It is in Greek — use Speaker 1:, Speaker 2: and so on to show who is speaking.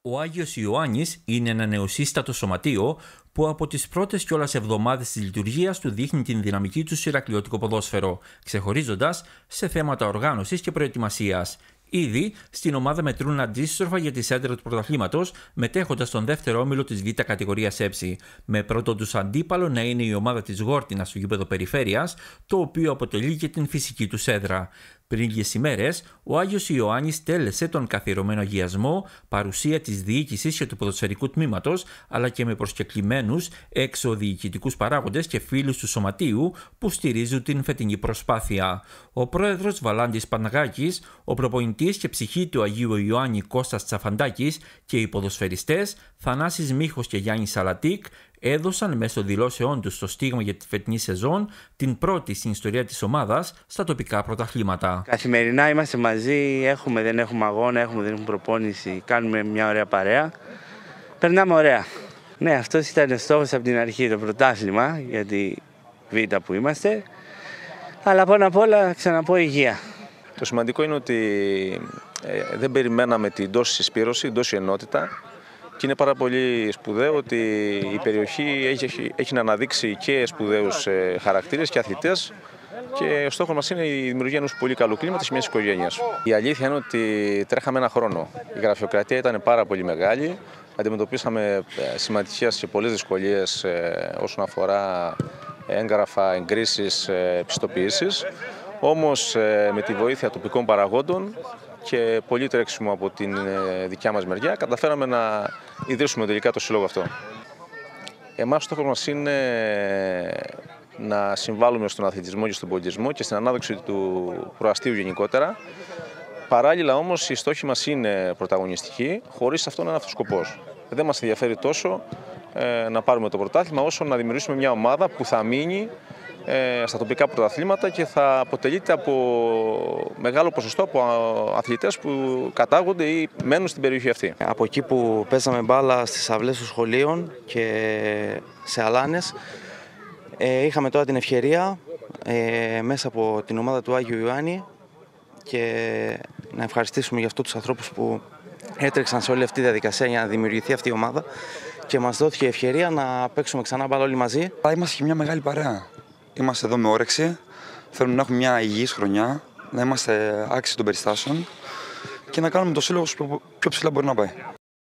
Speaker 1: Ο Άγιος Ιωάννης είναι ένα νεοσύστατο σωματείο που από τις πρώτες κιόλας εβδομάδες της λειτουργίας του δείχνει την δυναμική του στο ηρακλειώτικο ποδόσφαιρο, ξεχωρίζοντας σε θέματα οργάνωσης και προετοιμασίας. Ήδη στην ομάδα μετρούν αντίστροφα για τη σέντρα του πρωταθλήματος, μετέχοντας στον δεύτερο όμιλο της Β' κατηγορίας Ε, με πρώτο τους αντίπαλο να είναι η ομάδα της Γόρτινας στο γήπεδο Περιφέρειας, το οποίο αποτελεί και την φυσική του έδρα. Πριν λίγες ημέρες, ο Άγιος Ιωάννης τέλεσε τον καθιερωμένο αγιασμό, παρουσία της διοίκησης και του ποδοσφαιρικού τμήματος, αλλά και με προσκεκλημένους εξωδιοικητικούς παράγοντες και φίλους του σωματείου που στηρίζουν την φετινή προσπάθεια. Ο πρόεδρος Βαλάντης Παναγάκης, ο προπονητής και ψυχή του Αγίου Ιωάννη Κώστας Τσαφαντάκης και οι ποδοσφαιριστές Θανάσης Μίχος και Γιάννης Σαλατίκ έδωσαν μέσω δηλώσεών τους στο στίγμα για τη φετινή σεζόν την πρώτη στην ιστορία της ομάδας στα τοπικά πρωταθλήματα.
Speaker 2: Καθημερινά είμαστε μαζί, δεν έχουμε αγώνα, δεν έχουμε προπόνηση, κάνουμε μια ωραία παρέα. Περνάμε ωραία. Ναι, αυτός ήταν ο στόχος από την αρχή, το πρωτάθλημα για τη Β' που είμαστε. Αλλά πάνω απ' όλα, ξαναπώ, υγεία.
Speaker 3: Το σημαντικό είναι ότι δεν περιμέναμε την τόση συσπήρωση, την τόση ενότητα. Και είναι πάρα πολύ σπουδαίο ότι η περιοχή έχει να αναδείξει και σπουδαίους χαρακτήρες και αθλητές και ο στόχος μας είναι η δημιουργία ενός πολύ καλού κλίματος μιας οικογένειας. Η αλήθεια είναι ότι τρέχαμε ένα χρόνο. Η γραφειοκρατία ήταν πάρα πολύ μεγάλη. Αντιμετωπίσαμε σημαντικές και πολλές δυσκολίες όσον αφορά έγγραφα, εγκρίσεις, πιστοποιήσεις. Όμως με τη βοήθεια τοπικών παραγόντων και πολύ τρέξιμο από την δικιά μας μεριά καταφέραμε να ιδρύσουμε τελικά το σύλλογο αυτό. Εμάς ο στόχος μας είναι να συμβάλλουμε στον αθλητισμό και στον πολιτισμό και στην ανάδοξη του προαστίου γενικότερα. Παράλληλα όμως οι στόχοι μας είναι πρωταγωνιστικοί, χωρίς αυτό να είναι αυτός ο σκοπός. Δεν μας ενδιαφέρει τόσο να πάρουμε το πρωτάθλημα όσο να δημιουργήσουμε μια ομάδα που θα μείνει στα τοπικά πρωταθλήματα και θα αποτελείται από μεγάλο ποσοστό από αθλητές που κατάγονται ή μένουν στην περιοχή αυτή.
Speaker 2: Από εκεί που παίζαμε μπάλα στις αυλές των σχολείων και σε αλάνες, είχαμε τώρα την ευκαιρία μέσα από την ομάδα του Άγιου Ιωάννη και να ευχαριστήσουμε για αυτό τους ανθρώπους που έτρεξαν σε όλη αυτή τη διαδικασία για να δημιουργηθεί αυτή η ομάδα και μας δόθηκε η ευκαιρία να παίξουμε ξανά μπάλα όλοι μαζί.
Speaker 4: Είμαστε και μια μεγάλη παρέα. Είμαστε εδώ με όρεξη, θέλουμε να έχουμε μια υγιής χρονιά, να είμαστε άξιοι των περιστάσεων και να κάνουμε το σύλλογο πιο ψηλά μπορεί να πάει.